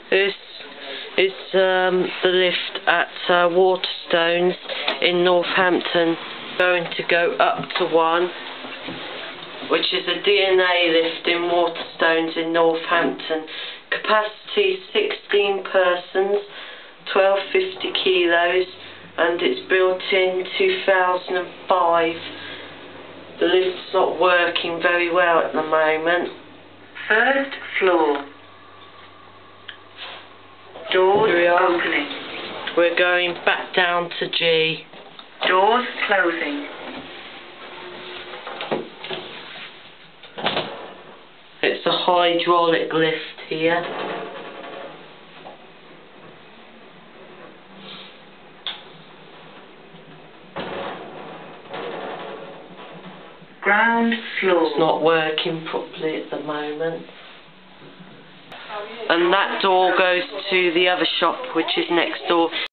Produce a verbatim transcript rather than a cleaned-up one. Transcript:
This is um, the lift at uh, Waterstones in Northampton. Going to go up to one, which is a D and A lift in Waterstones in Northampton. Capacity sixteen persons, twelve fifty kilos, and it's built in two thousand five. The lift's not working very well at the moment. First floor. Doors Here we are. opening. We're going back down to G. Doors closing. It's a hydraulic lift here. Ground floor. It's not working properly at the moment. And that door goes to the other shop, which is next door.